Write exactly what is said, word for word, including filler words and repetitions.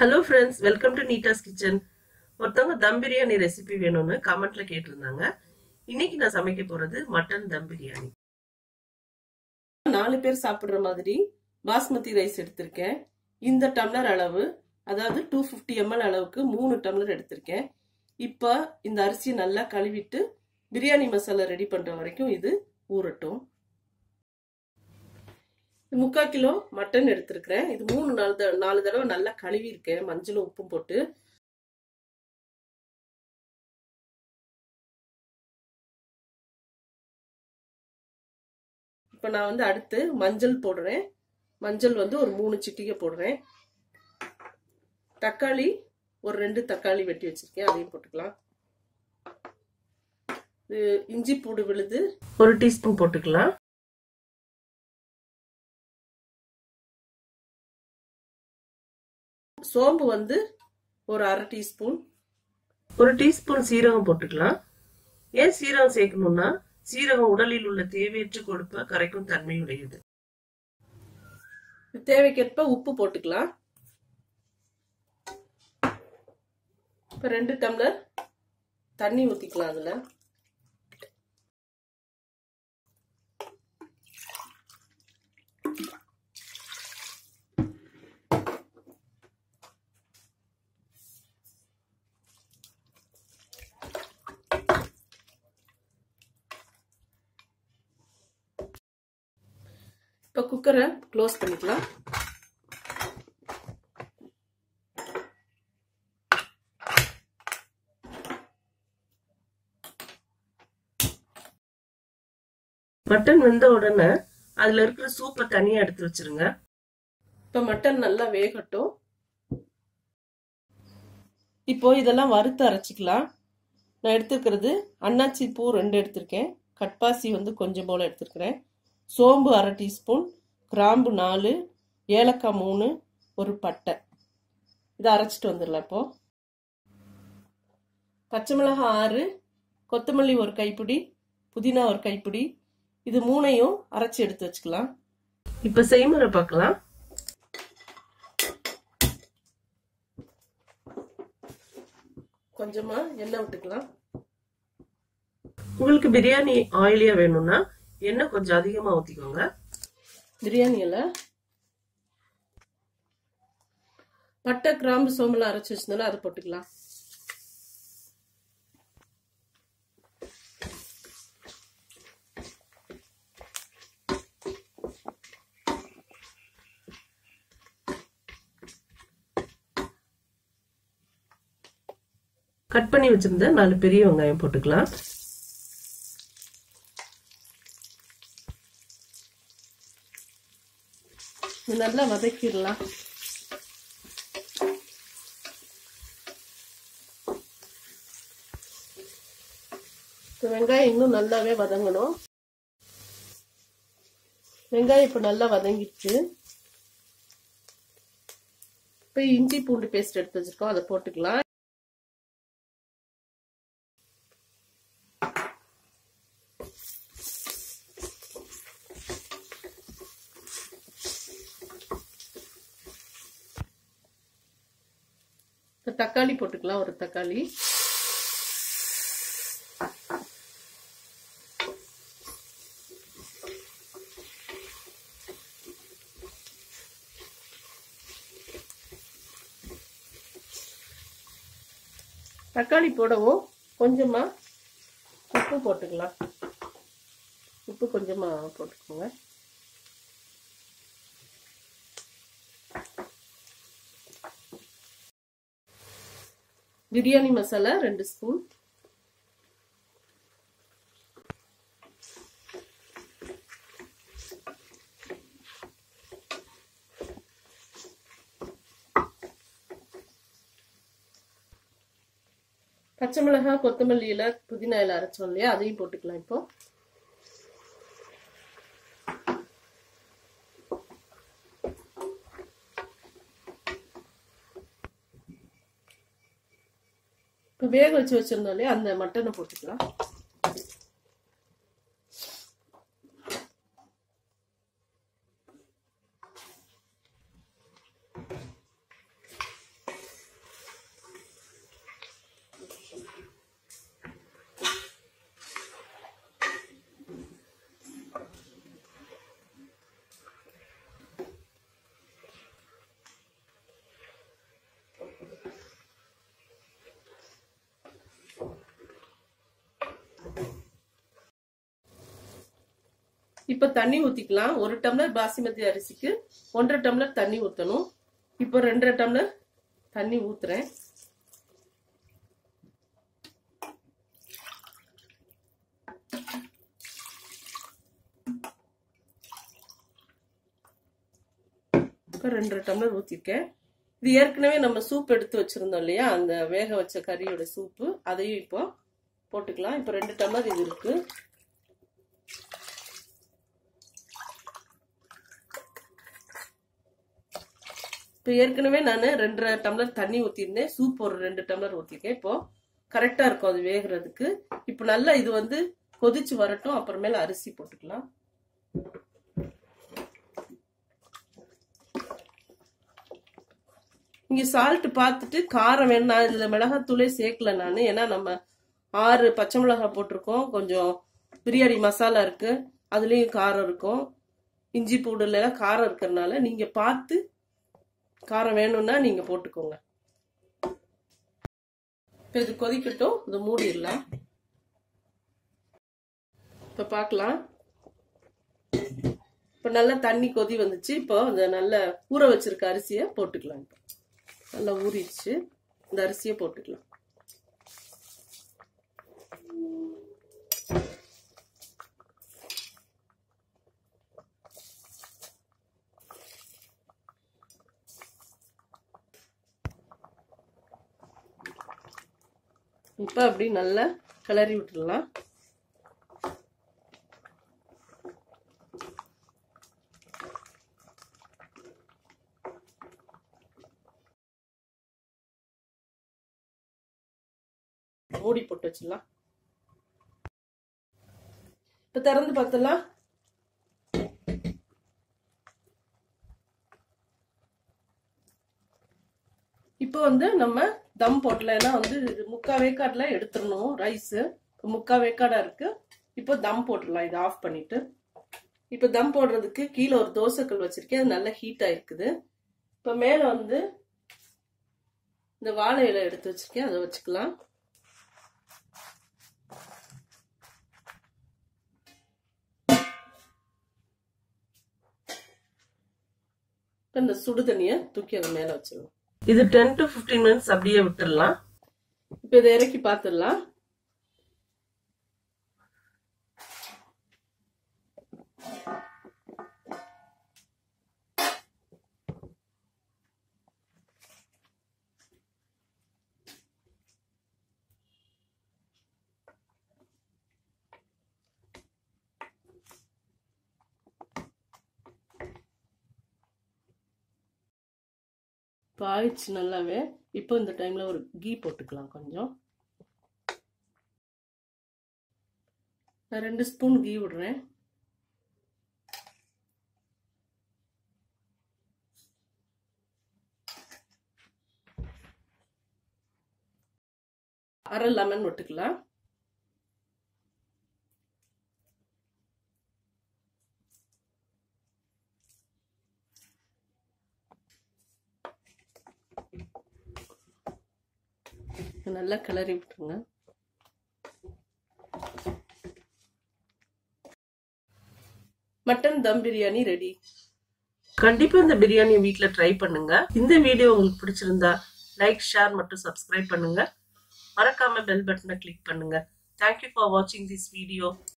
Hello friends, welcome to Nita's Kitchen. ஒருத்தவங்க தம் biryani recipe வேணும்னு கமெண்ட்ல கேட்டிருந்தாங்க. இன்னைக்கு நான் சமைக்க போறது மட்டன் தம் பிரியாணி. நாலு பேர் சாப்பிடுற மாதிரி பாஸ்மதி ரைஸ் எடுத்திருக்கேன். இந்த டம்ளர் அளவு, அதாவது two fifty milliliters அளவுக்கு மூணு டம்ளர் எடுத்திருக்கேன். இப்போ இந்த அரிசி நல்லா கழுவிட்டு பிரியாணி மசாலா ரெடி பண்ற வரைக்கும் இது ஊறட்டும். முக்கால் கிலோ மட்டன் எடுத்திருக்கிறேன். இது மூணு நாலு நாலு தடவை நல்லா கழுவி இருக்கேன் மஞ்சளும் உப்பும் போட்டு. இப்ப நான் வந்து அடுத்து மஞ்சள் போடுறேன். மஞ்சள் வந்து ஒரு மூணு சிட்டிகை போடுறேன். தக்காளி ஒரு ரெண்டு தக்காளி வெட்டி வச்சிருக்கேன், அதையும் போட்டுக்கலாம். இஞ்சி பூண்டு விழுது ஒரு டீஸ்பூன் போட்டுக்கலாம். சோம்பு வந்து ஒரு அரை டீஸ்பூன், ஒரு டீஸ்பூன் சீரகம் போட்டுக்கலாம். ஏன் சீரகம் சேர்க்கணும்னா சீரகம் உடலில் உள்ள தேவையற்ற கொழுப்பை கரைக்கும் தன்மையுடையது. தேவைக்கேற்ப உப்பு போட்டுக்கலாம். இப்ப ரெண்டு டம்ளர் தண்ணி ஊத்திக்கலாம். அதுல இப்போ குக்கரை க்ளோஸ் பண்ணிக்கலாம். மட்டன் வெந்த உடனே அதுல இருக்கிற சூப்பை தனியா எடுத்து வச்சிருங்க. இப்ப மட்டன் நல்லா வேகட்டும். இப்போ இதெல்லாம் வறுத்து அரைச்சிக்கலாம். நான் எடுத்துக்கிறது அன்னாச்சி பூ ரெண்டு எடுத்திருக்கேன், கட்பாசி வந்து கொஞ்சம் போல எடுத்திருக்கிறேன், சோம்பு அரை டீஸ்பூன், கிராம்பு நாலு, ஏலக்காய் மூணு, ஒரு பட்டை. இதை அரைச்சிட்டு வந்துடலாம். இப்போ பச்சை மிளகாய் ஆறு, கொத்தமல்லி ஒரு கைப்பிடி, புதினா ஒரு கைப்பிடி, இது மூணையும் அரைச்சி எடுத்து வச்சுக்கலாம். இப்ப செய்முறை பார்க்கலாம். கொஞ்சமா எண்ணெய் விட்டுக்கலாம். உங்களுக்கு பிரியாணி ஆயிலியா வேணும்னா எண்ணெய் கொஞ்சம் அதிகமா ஊத்திக்கோங்க. பிரியாணி இலை, பட்டை கிராம்பு சோம்பெல்லாம் அரைச்சு வச்சிருந்தோம்னா அதை போட்டுக்கலாம். கட் பண்ணி வச்சிருந்த நாலு பெரிய வெங்காயம் போட்டுக்கலாம். நல்லா வதக்கிடலாம். வெங்காயம் இன்னும் நல்லாவே வதங்கணும். வெங்காயம் இப்ப நல்லா வதங்கிடுச்சு. இப்ப இஞ்சி பூண்டு பேஸ்ட் எடுத்து வச்சிருக்கோம், அதை போட்டுக்கலாம். தக்காளி போட்டுக்கலாம், ஒரு தக்காளி. தக்காளி போடவும் கொஞ்சமா உப்பு போட்டுக்கலாம். உப்பு கொஞ்சமா போட்டுக்கோங்க. பிரியாணி மசாலா ரெண்டு ஸ்பூன், பச்சை மிளகாய், கொத்தமல்லி இலை, புதினா இலை அரைச்சோம் இல்லையா, அதையும் போட்டுக்கலாம். இப்போ வேக வச்சு வச்சிருந்தோம் இல்லையா, அந்த மட்டனை போட்டுக்கலாம். இப்போ தண்ணி ஊற்றிக்கலாம். ஒரு டம்ளர் பாசிமதி அரிசிக்கு ஒன்றரை டம்ளர் தண்ணி ஊற்றணும். இப்போ ரெண்டரை டம்ளர் தண்ணி ஊற்றுறேன். இப்போ ரெண்டரை டம்ளர் ஊற்றிருக்கேன். இது ஏற்கனவே நம்ம சூப் எடுத்து வச்சிருந்தோம் இல்லையா, அந்த வேக வச்ச கறியோட சூப்பு, அதையும் இப்போ போட்டுக்கலாம். இப்போ ரெண்டு டம்ளர் இது இருக்கு. இப்போ ஏற்கனவே நான் ரெண்டரை டம்ளர் தண்ணி ஊற்றிருந்தேன். சூப் ஒரு ரெண்டு டம்ளர் ஊற்றிருக்கேன். இப்போ கரெக்டாக இருக்கும் அது வேகிறதுக்கு. இப்போ நல்லா இது வந்து கொதிச்சு வரட்டும். அப்புறமேல அரிசி போட்டுக்கலாம். இங்க சால்ட் பார்த்துட்டு காரம் வேணா, இதுல மிளகாத்தூளே சேர்க்கல நான். ஏன்னா நம்ம ஆறு பச்சை மிளகாய் போட்டிருக்கோம், கொஞ்சம் பிரியாணி மசாலா இருக்கு, அதுலயும் காரம் இருக்கும், இஞ்சி பூண்டுல எல்லாம் காரம் இருக்கிறதுனால நீங்க பார்த்து காரம் வேணும்னா நீங்க போட்டுக்கோங்க. இப்ப இது கொதிக்கட்டும், இது மூடிடலாம். இப்ப பார்க்கலாம். இப்ப நல்லா தண்ணி கொதி வந்துச்சு. இப்போ அந்த நல்ல ஊற வச்சிருக்க அரிசியை போட்டுக்கலாம். இப்போ நல்லா ஊறிடுச்சு. இந்த அரிசியை போட்டுக்கலாம். இப்ப அப்படி நல்லா கிளறி விட்டுடலாம். மூடி போட்டு வச்சிடலாம். இப்ப திறந்து பார்த்தலாம். இப்போ வந்து நம்ம தம் போட்டல, ஏன்னா வந்து முக்கா வேக்காடுல எடுத்துடணும் ரைஸ். முக்கா வேக்காடா இருக்கு. இப்போ தம் போட்டுடலாம். இதை ஆஃப் பண்ணிட்டு இப்ப தம் போடுறதுக்கு கீழே ஒரு தோசைக்கல் வச்சிருக்கேன். அது நல்லா ஹீட் ஆயிருக்குது. இப்ப மேல வந்து இந்த வாழை இலை எடுத்து வச்சிருக்கேன், அதை வச்சுக்கலாம். இந்த சுடு தண்ணிய தூக்கி அது மேல வச்சிடலாம். இது டென் டு பிப்டீன் மினிட்ஸ் அப்படியே விட்டுடலாம். இப்ப இதை இறக்கி பார்த்துடலாம். ஆயிடுச்சு நல்லாவே. இப்போ இந்த டைம்ல ஒரு கீ போட்டுக்கலாம். கொஞ்சம் நான் ரெண்டு ஸ்பூன் கீ விடுறேன். அரை லெமன் விட்டுக்கலாம். நல்லா கிளறி விட்டுருங்க. Mutton dum biryani ready. கண்டிப்பா இந்த பிரியாணி வீட்ல ட்ரை பண்ணுங்க. இந்த வீடியோ உங்களுக்கு பிடிச்சிருந்தா லைக், ஷேர் மற்றும் சப்ஸ்கிரைப் பண்ணுங்க. மறக்காம பெல் பட்டனை கிளிக் பண்ணுங்க. Thank you for watching this video.